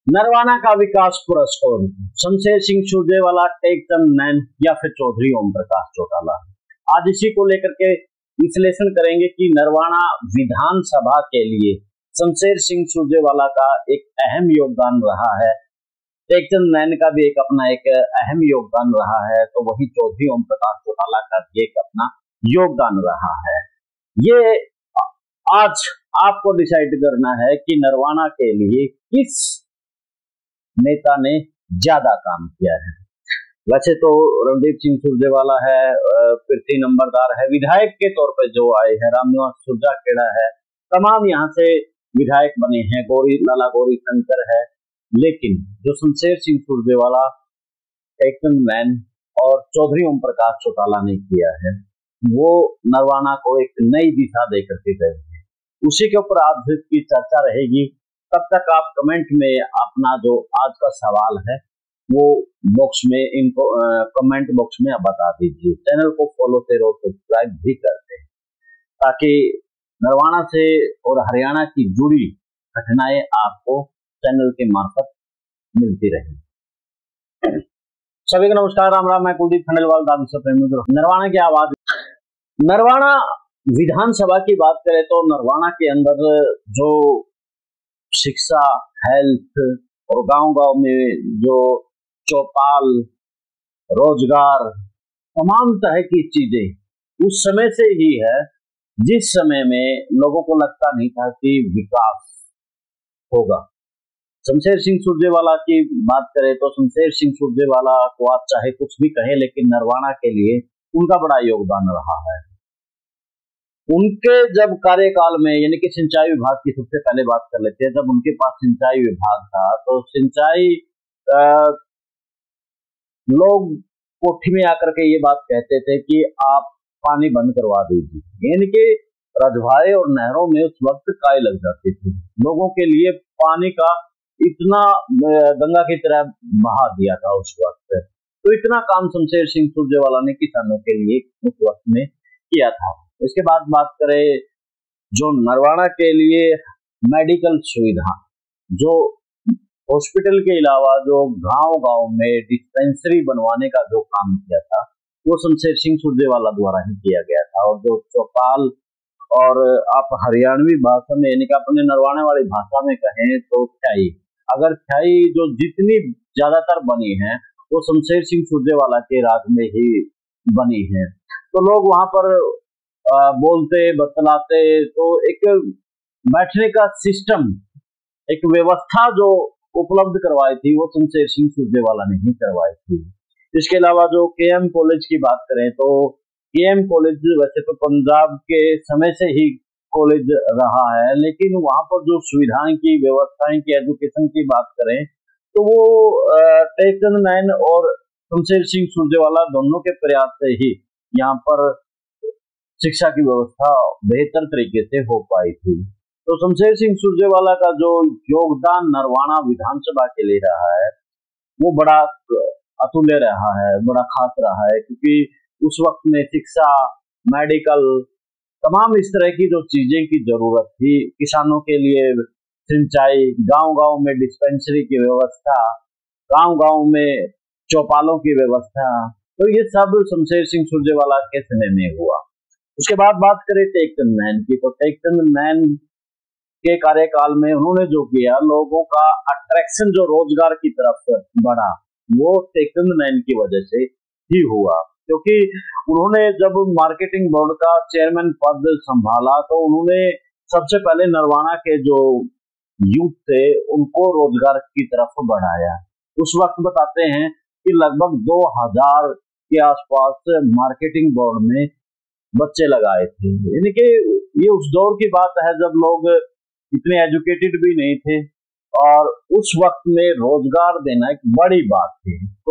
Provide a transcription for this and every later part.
नरवाना का विकास पुरस्कार शमशेर सिंह सुरजेवाला, टेकचंद नैन या फिर चौधरी ओम प्रकाश चौटाला। आज इसी को लेकर के विश्लेषण करेंगे कि नरवाना विधानसभा के लिए शमशेर सिंह सुरजेवाला का एक अहम योगदान रहा है, टेकचंद नैन का भी अपना एक अहम योगदान रहा है, तो वही चौधरी ओम प्रकाश चौटाला का भी एक अपना योगदान रहा है। ये आज आपको डिसाइड करना है कि नरवाना के लिए किस नेता ने ज्यादा काम किया है। वैसे तो रणदीप सिंह सुरजेवाला है, कीर्ति नंबरदार है, विधायक के तौर पर जो आए हैं, रामनिवास सुरजाखेड़ा है, तमाम यहाँ से विधायक बने हैं, लाला गौरी शंकर है। लेकिन जो शमशेर सिंह सुरजेवाला, टेकचंद नैन और चौधरी ओम प्रकाश चौटाला ने किया है, वो नरवाना को एक नई दिशा दे करके गए हैं। उसी के ऊपर आज की चर्चा रहेगी। तब तक आप कमेंट में अपना जो आज का सवाल है वो बॉक्स में इनको कमेंट बॉक्स में आप बता दीजिए। चैनल को फॉलो शेयर और सब्सक्राइब भी करते हैं ताकि नरवाना से और हरियाणा की जुड़ी घटनाएं आपको चैनल के मार्फत मिलती रहे। सभी को नमस्कार, राम राम। मैं कुलदीप खंडेलवाल, दादी प्रेमी। नरवाना की आवाज। नरवाना विधानसभा की बात करें तो नरवाना के अंदर जो शिक्षा, हेल्थ और गांव-गांव में जो चौपाल, रोजगार, तमाम तरह की चीजें उस समय से ही है जिस समय में लोगों को लगता नहीं था कि विकास होगा। शमशेर सिंह सुरजेवाला की बात करें तो शमशेर सिंह सुरजेवाला को आप चाहे कुछ भी कहें, लेकिन नरवाना के लिए उनका बड़ा योगदान रहा है। उनके जब कार्यकाल में, यानी कि सिंचाई विभाग की सबसे पहले बात कर लेते हैं, जब उनके पास सिंचाई विभाग था तो सिंचाई लोग कोठी में आकर के ये बात कहते थे कि आप पानी बंद करवा दीजिए, यानी कि रजवाड़े और नहरों में उस वक्त काई लग जाती थी। लोगों के लिए पानी का इतना गंगा की तरह बहा दिया था उस वक्त। तो इतना काम शमशेर सिंह सुरजेवाला ने किसानों के लिए उस वक्त में किया था। इसके बाद बात करें जो नरवाना के लिए मेडिकल सुविधा, जो हॉस्पिटल के अलावा जो गांव-गांव में डिस्पेंसरी बनवाने का जो काम किया था वो शमशेर सिंह सुरजेवाला द्वारा ही किया गया था। और जो चौपाल, और आप हरियाणवी भाषा में यानी कि अपने नरवाना वाली भाषा में कहें तो छाई, अगर छाई जो जितनी ज्यादातर बनी है वो शमशेर सिंह सुरजेवाला के राज में ही बनी है। तो लोग वहां पर बोलते बतलाते, तो एक बैठने का सिस्टम, एक व्यवस्था जो उपलब्ध करवाई थी वो शमशेर सिंह सुरजेवाला ने ही करवाई थी। इसके अलावा जो केएम कॉलेज की बात करें तो केएम कॉलेज वैसे तो पंजाब के समय से ही कॉलेज रहा है, लेकिन वहां पर जो सुविधाएं की, व्यवस्थाएं की, एजुकेशन की बात करें तो वो टेकचंद नैन और शमशेर सिंह सुरजेवाला दोनों के प्रयास से ही यहाँ पर शिक्षा की व्यवस्था बेहतर तरीके से हो पाई थी। तो शमशेर सिंह सुरजेवाला का जो योगदान नरवाना विधानसभा के लिए रहा है वो बड़ा अतुल्य रहा है, बड़ा खास रहा है, क्योंकि उस वक्त में शिक्षा, मेडिकल, तमाम इस तरह की जो चीजें की जरूरत थी, किसानों के लिए सिंचाई, गांव-गांव में डिस्पेंसरी की व्यवस्था, गांव-गांव में चौपालों की व्यवस्था, तो ये सब शमशेर सिंह सुरजेवाला के समय में हुआ। उसके बाद बात करें टेकचंद नैन की, तो टेकचंद नैन के कार्यकाल में उन्होंने जो किया, लोगों का अट्रैक्शन जो रोजगार की तरफ बढ़ा वो टेकचंद नैन की वजह से ही हुआ। क्योंकि उन्होंने जब मार्केटिंग बोर्ड का चेयरमैन पद संभाला तो उन्होंने सबसे पहले नरवाना के जो यूथ थे उनको रोजगार की तरफ बढ़ाया। उस वक्त बताते हैं कि लगभग 2000 के आसपास मार्केटिंग बोर्ड में बच्चे लगाए थे, यानी कि ये उस दौर की बात है जब लोग इतने एजुकेटेड भी नहीं थे और उस वक्त में रोजगार देना एक बड़ी बात थी। तो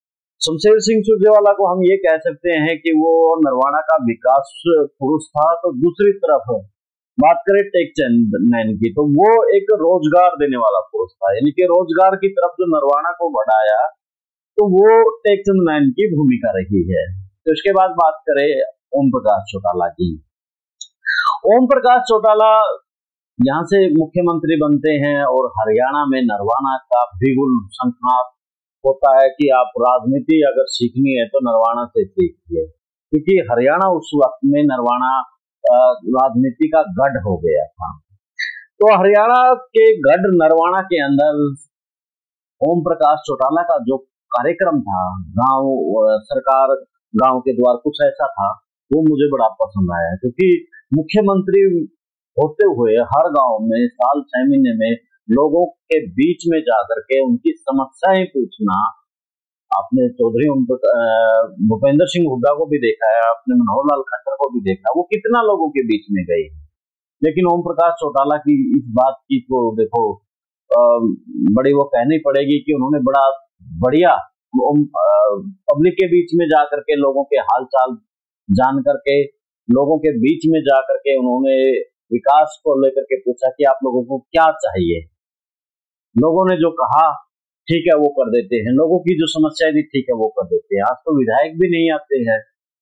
शमशेर सिंह सुरजेवाला को हम ये कह सकते हैं कि वो नरवाना का विकास पुरुष था। तो दूसरी तरफ बात करें टेकचंद नैन की, तो वो एक रोजगार देने वाला पुरुष था, यानी कि रोजगार की तरफ जो नरवाना को बढ़ाया तो वो टेकचंद नैन की भूमिका रही है। तो इसके बाद बात करें ओम प्रकाश चौटाला की। ओम प्रकाश चौटाला यहाँ से मुख्यमंत्री बनते हैं और हरियाणा में नरवाना का बिगुल शंखनाद होता है कि आप राजनीति अगर सीखनी है तो नरवाना से सीखिए, क्योंकि हरियाणा उस वक्त में नरवाना राजनीति का गढ़ हो गया था। तो हरियाणा के गढ़ नरवाना के अंदर ओम प्रकाश चौटाला का जो कार्यक्रम था, गांव सरकार गांव के द्वार, कुछ ऐसा था, वो मुझे बड़ा पसंद आया, क्योंकि मुख्यमंत्री होते हुए हर गांव में साल 6 महीने में लोगों के बीच में जाकर के उनकी समस्याएं पूछना। आपने चौधरी भूपेंद्र सिंह हुड्डा को भी देखा है, आपने मनोहर लाल खट्टर को भी देखा, वो कितना लोगों के बीच में गए। लेकिन ओम प्रकाश चौटाला की इस बात की तो देखो बड़ी वो कहनी पड़ेगी कि उन्होंने बड़ा बढ़िया पब्लिक के बीच में जाकर के लोगों के हाल चाल जान करके, लोगों के बीच में जाकर के उन्होंने विकास को लेकर के पूछा कि आप लोगों को क्या चाहिए। लोगों ने जो कहा ठीक है वो कर देते हैं, लोगों की जो समस्याएं थी ठीक है वो कर देते हैं। आज तो विधायक भी नहीं आते हैं।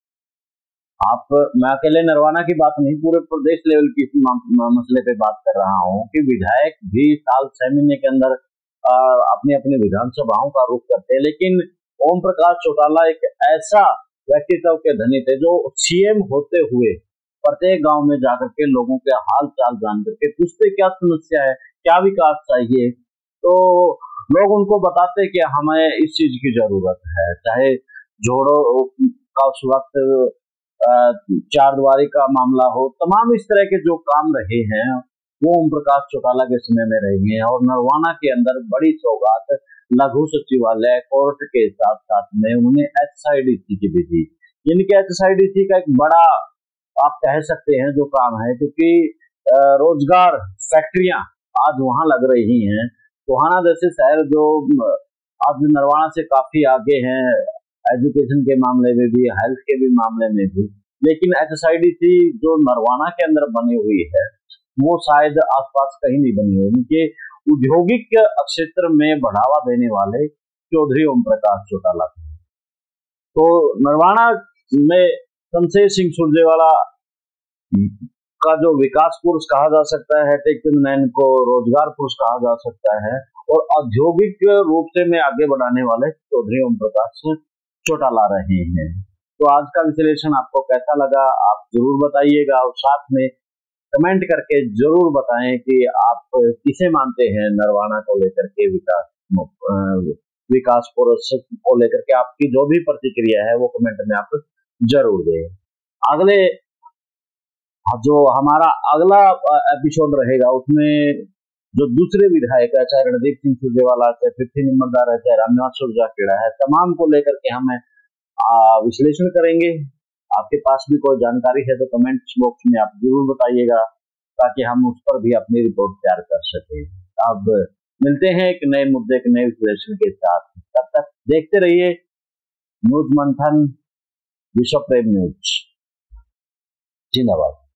मैं अकेले नरवाना की बात नहीं, पूरे प्रदेश लेवल की मसले पे बात कर रहा हूँ कि विधायक भी साल 6 महीने के अंदर अपनी अपनी विधानसभाओं का रुख करते हैं। लेकिन ओम प्रकाश चौटाला एक ऐसा व्यक्तित्व के धनी थे जो सीएम होते हुए प्रत्येक गांव में जाकर के लोगों के हाल चाल जान करके पूछते क्या समस्या है, क्या विकास चाहिए, तो लोग उनको बताते कि हमें इस चीज की जरूरत है। चाहे जोड़ो का उस वक्त चार दीवारी का मामला हो, तमाम इस तरह के जो काम रहे हैं वो ओम प्रकाश चौटाला के समय में रहे हैं। और नरवाना के अंदर बड़ी सौगात लघु सचिवालय कोर्ट के साथ साथ में उन्होंने एचएसआईडीसी की भी दी। इनके एचएसआईडीसी का एक बड़ा आप कह सकते हैं जो काम है, क्योंकि रोजगार फैक्ट्रियां आज वहां लग रही हैं। टोहाना जैसे शहर जो आज नरवाना से काफी आगे हैं एजुकेशन के मामले में भी, हेल्थ के भी मामले में भी, लेकिन एचएसआईडीसी जो नरवाना के अंदर बनी हुई है वो शायद आसपास कहीं नहीं बनी हुई। उनके औद्योगिक क्षेत्र में बढ़ावा देने वाले चौधरी ओम प्रकाश चौटाला। तो नरवाना में शमशेर सिंह सुरजेवाला का जो विकास पुरुष कहा जा सकता है, टेकचंद नैन को रोजगार पुरुष कहा जा सकता है, और औद्योगिक रूप से में आगे बढ़ाने वाले चौधरी ओम प्रकाश चौटाला रहे हैं। तो आज का विश्लेषण आपको कैसा लगा आप जरूर बताइएगा, और साथ में कमेंट करके जरूर बताएं कि आप किसे मानते हैं नरवाना को लेकर के, विकास पुरुष को लेकर के आपकी जो भी प्रतिक्रिया है वो कमेंट में आप जरूर दें। अगले जो हमारा अगला एपिसोड रहेगा उसमें जो दूसरे विधायक है, चाहे रणदीप सिंह सुरजेवाला, चाहे पृथ्वी नंबरदार है, चाहे रामनिवास सुरजाखेड़ा है, तमाम को लेकर के हम विश्लेषण करेंगे। आपके पास भी कोई जानकारी है तो कमेंट बॉक्स में आप जरूर बताइएगा, ताकि हम उस पर भी अपनी रिपोर्ट तैयार कर सके। अब मिलते हैं एक नए मुद्दे, एक नए विश्लेषण के साथ। तब तक देखते रहिए न्यूज मंथन, विश्व प्रेम न्यूज। जिंदाबाद।